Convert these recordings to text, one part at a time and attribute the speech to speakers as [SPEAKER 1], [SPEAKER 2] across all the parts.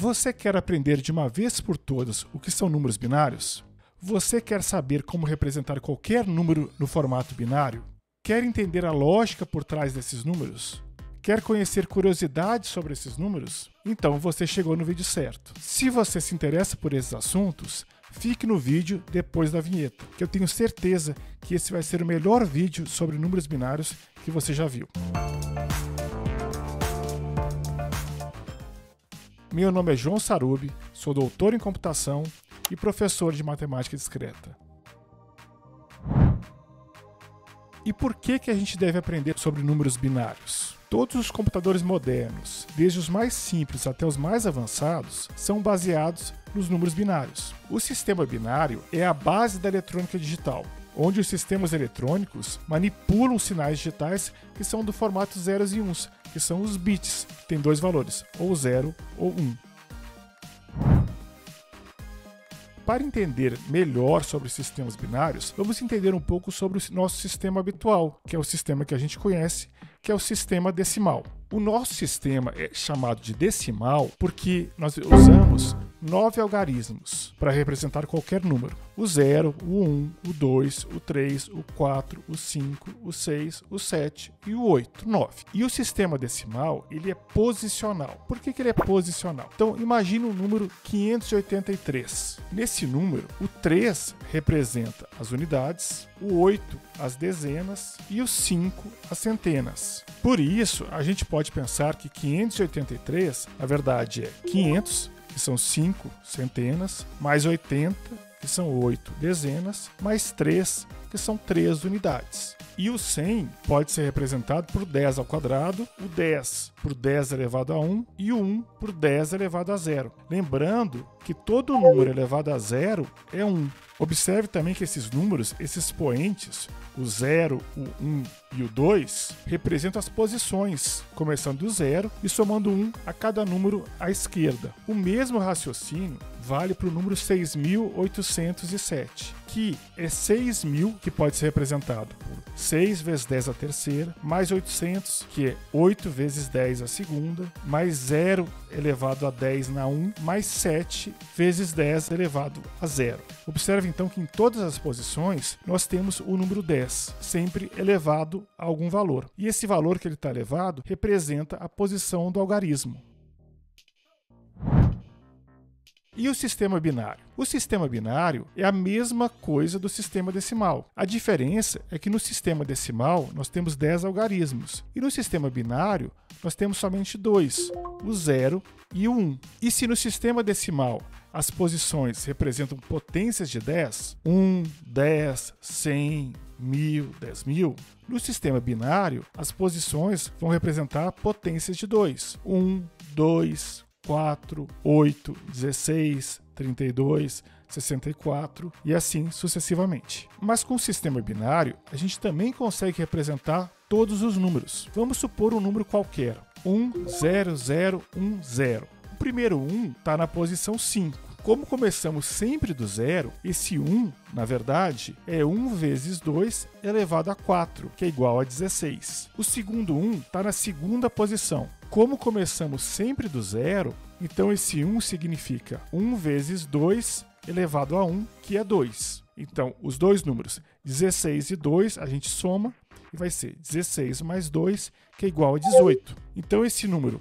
[SPEAKER 1] Você quer aprender de uma vez por todas o que são números binários? Você quer saber como representar qualquer número no formato binário? Quer entender a lógica por trás desses números? Quer conhecer curiosidades sobre esses números? Então você chegou no vídeo certo. Se você se interessa por esses assuntos, fique no vídeo depois da vinheta, que eu tenho certeza que esse vai ser o melhor vídeo sobre números binários que você já viu. Meu nome é João Sarubi, sou doutor em computação e professor de matemática discreta. E por que a gente deve aprender sobre números binários? Todos os computadores modernos, desde os mais simples até os mais avançados, são baseados nos números binários. O sistema binário é a base da eletrônica digital, onde os sistemas eletrônicos manipulam sinais digitais que são do formato zeros e uns, que são os bits, que têm dois valores, ou 0 ou 1. Para entender melhor sobre sistemas binários, vamos entender um pouco sobre o nosso sistema habitual, que é o sistema que a gente conhece, que é o sistema decimal. O nosso sistema é chamado de decimal porque nós usamos 9 algarismos para representar qualquer número. O 0, o 1, o 2, o 3, o 4, o 5, o 6, o 7 e o 8, 9. E o sistema decimal, ele é posicional. Por que ele é posicional? Então, imagine o número 583. Nesse número, o 3 representa as unidades, o 8 as dezenas e o 5 as centenas. Por isso, a gente pode pensar que 583, na verdade, é 500, que são 5 centenas, mais 80, que são 8 dezenas, mais 3, que são 3 unidades. E o 100 pode ser representado por 10 ao quadrado, o 10 por 10 elevado a 1 e o 1 por 10 elevado a 0. Lembrando que todo número elevado a 0 é 1. Observe também que esses números, esses expoentes, o 0, o 1 e o 2, representam as posições, começando do 0 e somando 1 a cada número à esquerda. O mesmo raciocínio vale para o número 6.807, que é 6.000, que pode ser representado por 6 vezes 10 à terceira, mais 800, que é 8 vezes 10 à segunda, mais 0 elevado a 10 na 1, mais 7 vezes 10 elevado a 0. Observe então que em todas as posições nós temos o número 10, sempre elevado a algum valor. E esse valor que ele está elevado representa a posição do algarismo. E o sistema binário? O sistema binário é a mesma coisa do sistema decimal. A diferença é que no sistema decimal nós temos 10 algarismos e no sistema binário nós temos somente 2, o 0 e o 1. E se no sistema decimal as posições representam potências de 10, 1, 10, 100, 1000, 10.000, no sistema binário as posições vão representar potências de 2, 1, 2, 4, 8, 16, 32, 64 e assim sucessivamente. Mas com o sistema binário, a gente também consegue representar todos os números. Vamos supor um número qualquer, 1, 0, 0, 1, 0. O primeiro 1 está na posição 5. Como começamos sempre do 0, esse 1, na verdade, é 1 vezes 2 elevado a 4, que é igual a 16. O segundo 1 está na segunda posição. Como começamos sempre do 0, então esse 1 significa 1 vezes 2 elevado a 1, que é 2. Então, os dois números 16 e 2 a gente soma e vai ser 16 mais 2, que é igual a 18. Então, esse número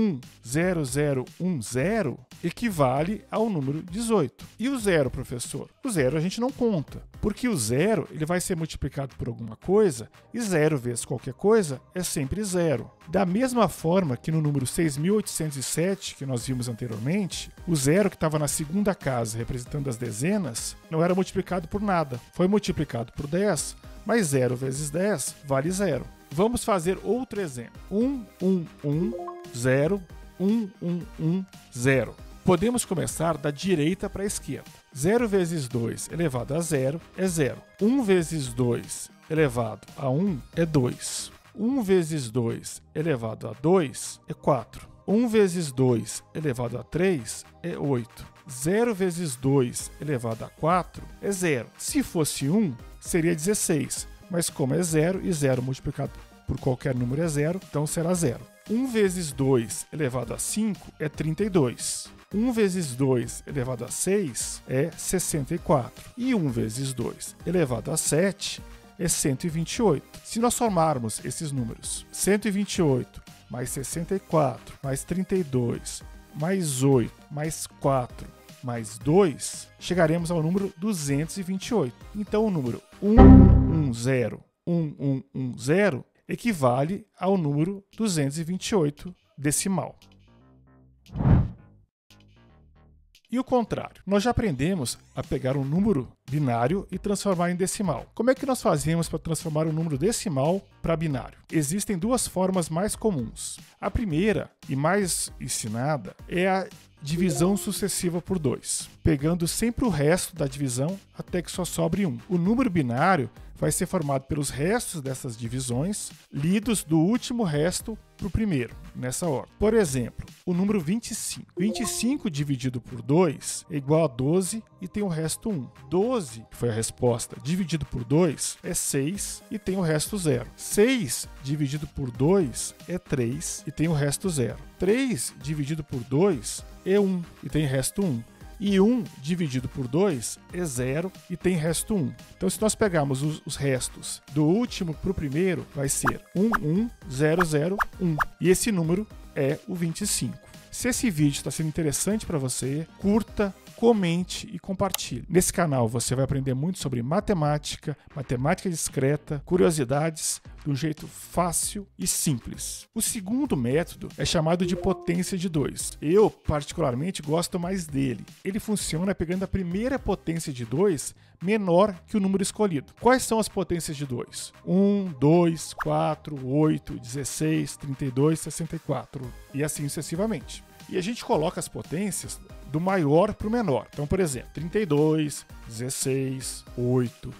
[SPEAKER 1] 10010 equivale ao número 18. E o 0, professor? O 0 a gente não conta, porque o 0 ele vai ser multiplicado por alguma coisa e 0 vezes qualquer coisa é sempre 0. Da mesma forma que no número 6.807, que nós vimos anteriormente, o 0 que estava na segunda casa representando as dezenas não era multiplicado por nada, foi multiplicado por 10, mas 0 vezes 10 vale 0. Vamos fazer outro exemplo. 1, 1, 1, 0, 1, 1, 1, 0. Podemos começar da direita para a esquerda. 0 vezes 2 elevado a 0 é 0. 1 vezes 2 elevado a 1 é 2. 1 vezes 2 elevado a 2 é 4. 1 vezes 2 elevado a 3 é 8. 0 vezes 2 elevado a 4 é 0. Se fosse 1, seria 16. Mas como é 0 e 0 multiplicado por qualquer número é 0, então será 0. 1 vezes 2 elevado a 5 é 32. 1 vezes 2 elevado a 6 é 64. E 1 vezes 2 elevado a 7 é 128. Se nós somarmos esses números, 128 mais 64, mais 32, mais 8, mais 4, mais 2, chegaremos ao número 228. Então, o número 11101110 equivale ao número 228 decimal. E o contrário, nós já aprendemos a pegar um número binário e transformar em decimal. Como é que nós fazemos para transformar um número decimal para binário? Existem duas formas mais comuns. A primeira e mais ensinada é a divisão sucessiva por 2, pegando sempre o resto da divisão até que só sobre 1. O número binário vai ser formado pelos restos dessas divisões, lidos do último resto para o primeiro, nessa ordem. Por exemplo, o número 25. 25 dividido por 2 é igual a 12 e tem o resto 1. 12, que foi a resposta, dividido por 2 é 6 e tem o resto 0. 6 dividido por 2 é 3 e tem o resto 0. 3 dividido por 2 é 1 e tem o resto 1. E 1 dividido por 2 é 0 e tem resto 1. Então, se nós pegarmos os restos do último para o primeiro, vai ser 11001. E esse número é o 25. Se esse vídeo está sendo interessante para você, curta, comente e compartilhe. Nesse canal você vai aprender muito sobre matemática, matemática discreta, curiosidades, de um jeito fácil e simples. O segundo método é chamado de potência de 2. Eu, particularmente, gosto mais dele. Ele funciona pegando a primeira potência de 2 menor que o número escolhido. Quais são as potências de 2? 1, 2, 4, 8, 16, 32, 64 e assim sucessivamente. E a gente coloca as potências do maior para o menor. Então, por exemplo, 32, 16, 8,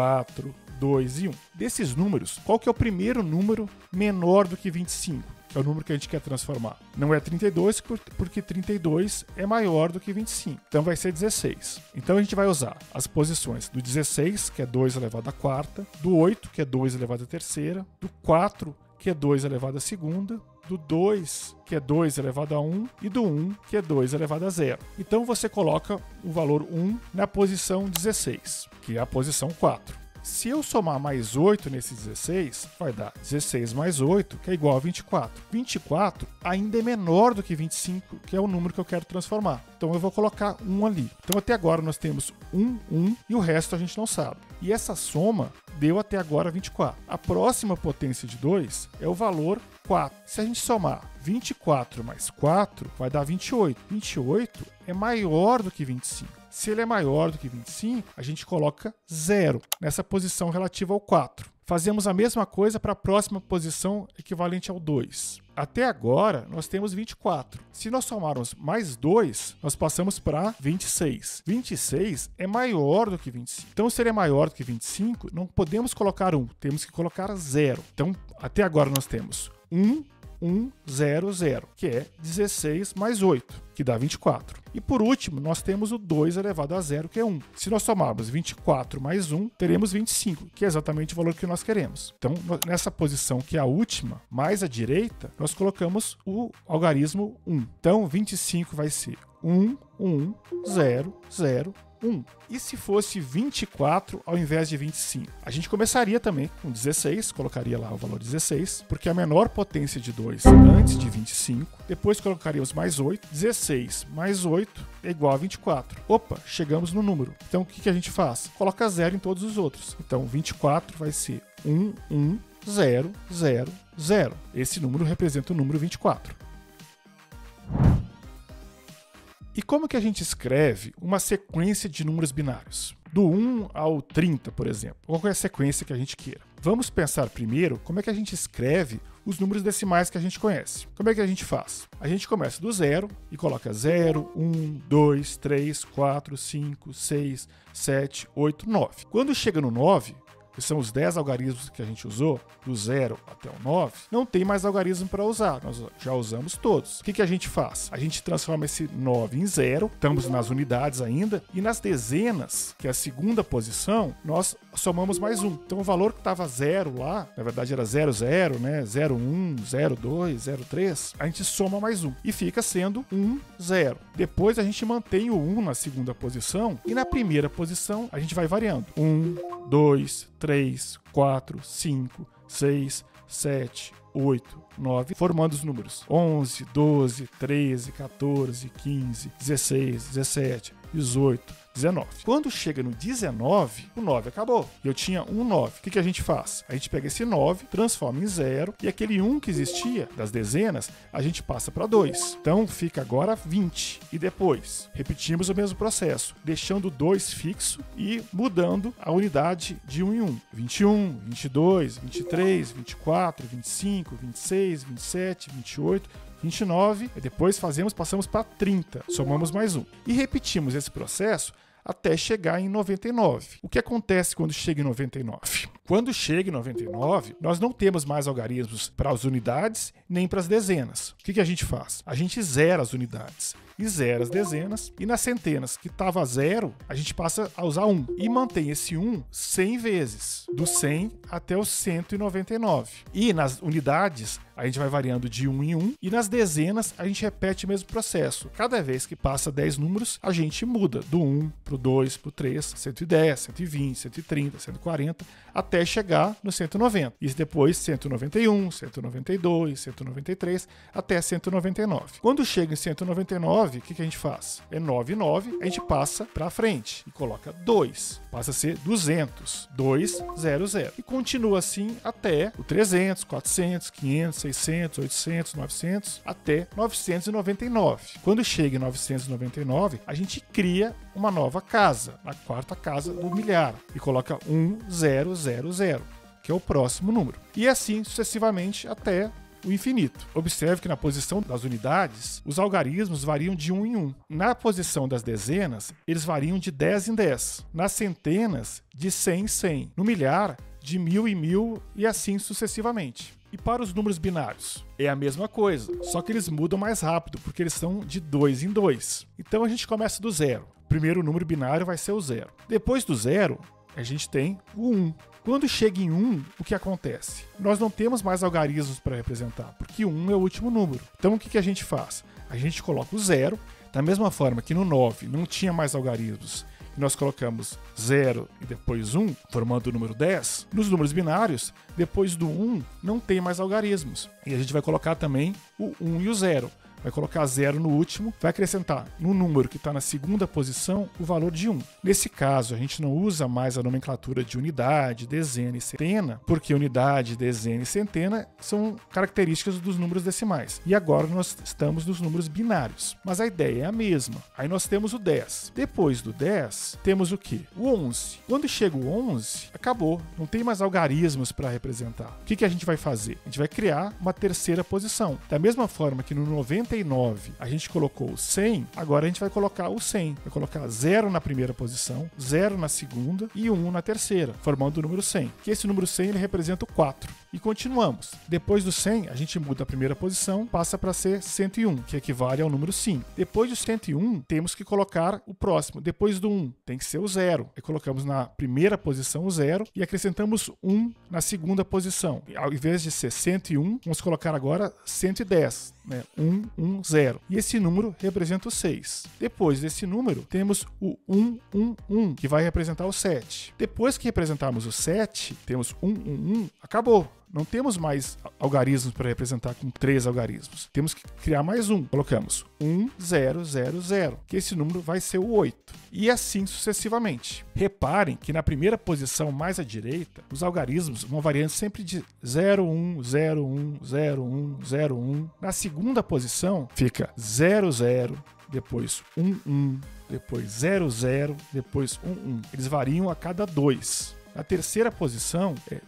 [SPEAKER 1] 4, 2 e 1. Desses números, qual que é o primeiro número menor do que 25? Que é o número que a gente quer transformar. Não é 32, porque 32 é maior do que 25. Então vai ser 16. Então a gente vai usar as posições do 16, que é 2 elevado à quarta, do 8, que é 2 elevado à terceira, do 4, que é 2 elevado à segunda, do 2, que é 2 elevado a 1, e do 1, que é 2 elevado a 0. Então você coloca o valor 1 na posição 16, que é a posição 4. Se eu somar mais 8 nesse 16, vai dar 16 mais 8, que é igual a 24. 24 ainda é menor do que 25, que é o número que eu quero transformar. Então eu vou colocar 1 ali. Então até agora nós temos 1, 1 e o resto a gente não sabe. E essa soma deu até agora 24. A próxima potência de 2 é o valor 4. Se a gente somar 24 mais 4, vai dar 28. 28 é maior do que 25. Se ele é maior do que 25, a gente coloca 0 nessa posição relativa ao 4. Fazemos a mesma coisa para a próxima posição equivalente ao 2. Até agora, nós temos 24. Se nós somarmos mais 2, nós passamos para 26. 26 é maior do que 25. Então, se ele é maior do que 25, não podemos colocar 1, temos que colocar 0. Então, até agora nós temos 1, 1, 0, 0, que é 16 mais 8, que dá 24. E por último, nós temos o 2 elevado a 0, que é 1. Se nós somarmos 24 mais 1, teremos 25, que é exatamente o valor que nós queremos. Então, nessa posição que é a última, mais à direita, nós colocamos o algarismo 1. Então, 25 vai ser 1, 1, 0, 0, 1. E se fosse 24 ao invés de 25? A gente começaria também com 16, colocaria lá o valor 16, porque é a menor potência de 2 antes de 25. Depois colocaríamos mais 8. 16 mais 8 é igual a 24. Opa, chegamos no número. Então o que a gente faz? Coloca 0 em todos os outros. Então 24 vai ser 1, 1, 0, 0, 0. Esse número representa o número 24. E como que a gente escreve uma sequência de números binários? Do 1 ao 30, por exemplo. Qual é a sequência que a gente queira? Vamos pensar primeiro como é que a gente escreve os números decimais que a gente conhece. Como é que a gente faz? A gente começa do 0 e coloca 0, 1, 2, 3, 4, 5, 6, 7, 8, 9. Quando chega no 9, que são os 10 algarismos que a gente usou, do 0 até o 9, não tem mais algarismo para usar, nós já usamos todos. O que a gente faz? A gente transforma esse 9 em 0, estamos nas unidades ainda, e nas dezenas, que é a segunda posição, nós somamos mais 1. Então o valor que estava 0 lá, na verdade era 00, né? 01, 02, 03, a gente soma mais 1 e fica sendo 1, 0. Depois a gente mantém o 1 na segunda posição e na primeira posição a gente vai variando. 1, 2, 3, 4, 5, 6, 7, 8, 9, formando os números 11, 12, 13, 14, 15, 16, 17, 18, 19. Quando chega no 19, o 9 acabou. E eu tinha um 9. O que a gente faz? A gente pega esse 9, transforma em 0, e aquele 1 que existia das dezenas, a gente passa para 2. Então fica agora 20. E depois, repetimos o mesmo processo, deixando o 2 fixo e mudando a unidade de 1 em 1. 21, 22, 23, 24, 25, 26, 27, 28, 29, e depois passamos para 30, somamos mais 1. E repetimos esse processo até chegar em 99. O que acontece quando chega em 99? Quando chega em 99, nós não temos mais algarismos para as unidades nem para as dezenas. O que a gente faz? A gente zera as unidades e zera as dezenas, e nas centenas que estava 0, a gente passa a usar 1 e mantém esse 1 100 vezes, do 100 até o 199. E nas unidades a gente vai variando de 1 em 1, e nas dezenas a gente repete o mesmo processo. Cada vez que passa 10 números, a gente muda do 1 para o 2, para o 3, 110, 120, 130, 140, até chegar no 190. E depois 191, 192, 193, até 199. Quando chega em 199, o que a gente faz? É 99, a gente passa para frente e coloca 2. Passa a ser 200, 200. E continua assim até o 300, 400, 500, 600, 800, 900, até 999. Quando chega em 999, a gente cria uma nova casa, a quarta casa do milhar, e coloca 1000, que é o próximo número. E assim sucessivamente até o infinito. Observe que na posição das unidades, os algarismos variam de 1 em 1. Na posição das dezenas, eles variam de 10 em 10. Nas centenas, de 100 em 100. No milhar, de 1000 em 1000 e assim sucessivamente. E para os números binários? É a mesma coisa, só que eles mudam mais rápido, porque eles são de 2 em 2. Então a gente começa do 0. O primeiro número binário vai ser o 0. Depois do 0, a gente tem o 1. Quando chega em 1, o que acontece? Nós não temos mais algarismos para representar, porque 1 é o último número. Então o que a gente faz? A gente coloca o 0, da mesma forma que no 9 não tinha mais algarismos, e nós colocamos 0 e depois 1, formando o número 10. Nos números binários, depois do 1, não tem mais algarismos. E a gente vai colocar também o 1 e o 0. Vai colocar 0 no último, vai acrescentar no número que está na segunda posição o valor de 1. Nesse caso, a gente não usa mais a nomenclatura de unidade, dezena e centena, porque unidade, dezena e centena são características dos números decimais. E agora nós estamos nos números binários. Mas a ideia é a mesma. Aí nós temos o 10. Depois do 10, temos o quê? O 11. Quando chega o 11, acabou. Não tem mais algarismos para representar. O que a gente vai fazer? A gente vai criar uma terceira posição. Da mesma forma que no 99 a gente colocou o 100, agora a gente vai colocar o 100. Vai colocar 0 na primeira posição, 0 na segunda e 1 na terceira, formando o número 100. Que esse número 100 ele representa o 4. E continuamos. Depois do 100, a gente muda a primeira posição, passa para ser 101, que equivale ao número 5. Depois do 101, temos que colocar o próximo. Depois do 1, tem que ser o 0. E colocamos na primeira posição o 0 e acrescentamos 1 na segunda posição. E ao invés de ser 101, vamos colocar agora 110. 110. E esse número representa o 6. Depois desse número, temos o 111, que vai representar o 7. Depois que representarmos o 7, temos 111, acabou. Não temos mais algarismos para representar com 3 algarismos. Temos que criar mais um. Colocamos 1000, que esse número vai ser o 8. E assim sucessivamente. Reparem que na primeira posição mais à direita, os algarismos vão variando sempre de 01, 01, 01, 01. Na segunda posição fica 00, depois 11, depois 00, depois 11. Eles variam a cada 2. A terceira posição é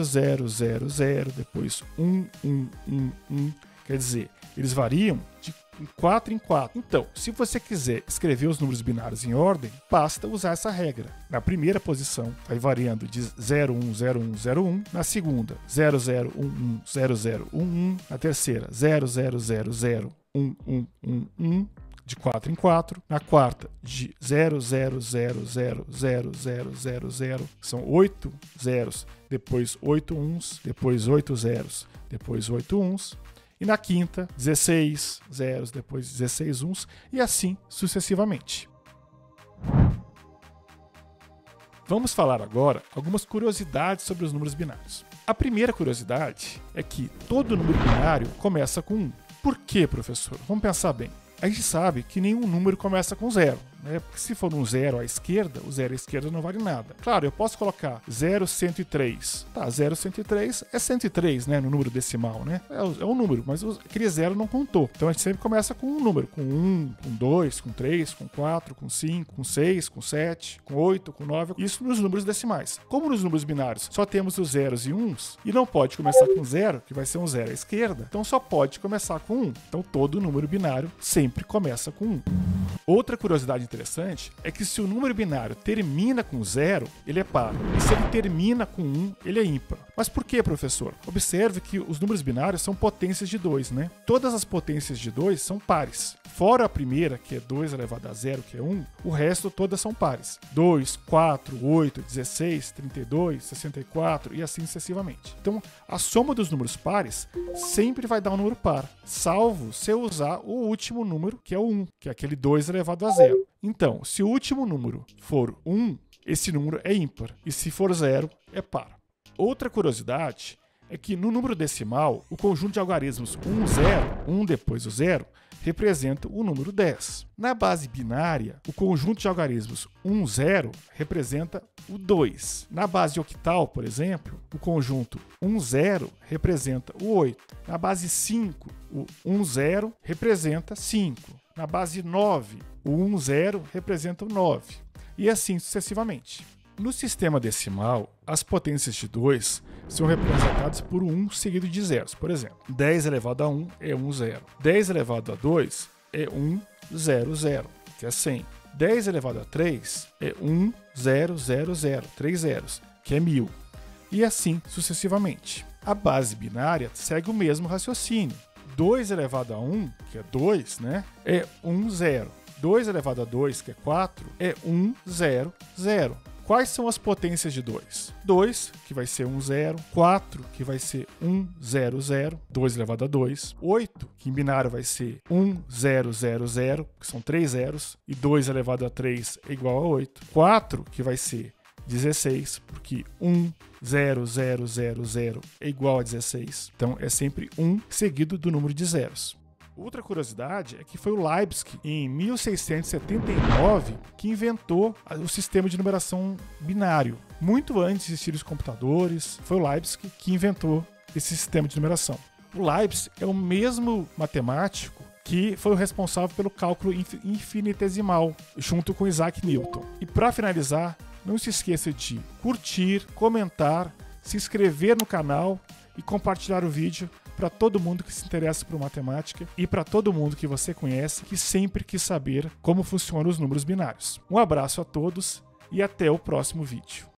[SPEAKER 1] 0000, depois 1111. Quer dizer, eles variam de em 4 em 4. Então, se você quiser escrever os números binários em ordem, basta usar essa regra. Na primeira posição, vai variando de 0, 1, 0, 1, 0, 1. Na segunda, 0, 0, 1, 1, 0, 0, 1, 1. Na terceira, 0, 0, 0, 0, 1, 1, 1, 1. De 4 em 4. Na quarta, de 0, 0, 0, 0, 0, 0, 0, 0. São 8 zeros, depois 8 uns, depois 8 zeros, depois 8 uns. E na quinta, 16 zeros, depois 16 uns, e assim sucessivamente. Vamos falar agora algumas curiosidades sobre os números binários. A primeira curiosidade é que todo número binário começa com 1. Por quê, professor? Vamos pensar bem. A gente sabe que nenhum número começa com 0, né? Porque se for um 0 à esquerda, o 0 à esquerda não vale nada. Claro, eu posso colocar 0,103. Tá, 0,103 é 103, né? No número decimal, né? É um número, mas aquele 0 não contou. Então a gente sempre começa com um número, com 1, com 2, com 3, com 4, com 5, com 6, com 7, com 8, com 9. Isso nos números decimais. Como nos números binários só temos os zeros e uns, e não pode começar com 0, que vai ser um 0 à esquerda, então só pode começar com 1. Então todo número binário sempre começa com 1. Outra curiosidade interessante é que se o número binário termina com 0, ele é par. E se ele termina com 1, ele é ímpar. Mas por que, professor? Observe que os números binários são potências de 2, né? Todas as potências de 2 são pares. Fora a primeira, que é 2 elevado a 0, que é 1, o resto todas são pares. 2, 4, 8, 16, 32, 64 e assim sucessivamente. Então, a soma dos números pares sempre vai dar um número par, salvo se eu usar o último número, que é o 1, que é aquele 2 elevado a 0. Então, se o último número for 1, esse número é ímpar, e se for 0, é par. Outra curiosidade é que no número decimal, o conjunto de algarismos 1, 0, 1 depois o 0, representa o número 10. Na base binária, o conjunto de algarismos 1, 0 representa o 2. Na base octal, por exemplo, o conjunto 1, 0 representa o 8. Na base 5, o 1, 0 representa 5. Na base 9, o 1, 0 representa o 9. E assim sucessivamente. No sistema decimal, as potências de 2 são representadas por 1 seguido de zeros. Por exemplo, 10 elevado a 1 é 1, 0. 10 elevado a 2 é 1, 0, 0, que é 100. 10 elevado a 3 é 1, 0, 0, 0, 3 zeros, que é 1000. E assim sucessivamente. A base binária segue o mesmo raciocínio. 2 elevado a 1, que é 2, né, é 1, 0. 2 elevado a 2, que é 4, é 1, 0, 0. Quais são as potências de 2? 2, que vai ser 1, 0. 4, que vai ser 1, 0, 0. 2 elevado a 2. 8, que em binário vai ser 1, 0, 0, 0, que são 3 zeros. E 2 elevado a 3 é igual a 8. 4, que vai ser 16, porque 1, 0, 0, 0, 0 é igual a 16. Então é sempre 1 seguido do número de zeros. Outra curiosidade é que foi o Leibniz, em 1679, que inventou o sistema de numeração binário. Muito antes de existirem os computadores, foi o Leibniz que inventou esse sistema de numeração. O Leibniz é o mesmo matemático que foi o responsável pelo cálculo infinitesimal, junto com Isaac Newton. E para finalizar, não se esqueça de curtir, comentar, se inscrever no canal e compartilhar o vídeo para todo mundo que se interessa por matemática e para todo mundo que você conhece que sempre quis saber como funcionam os números binários. Um abraço a todos e até o próximo vídeo.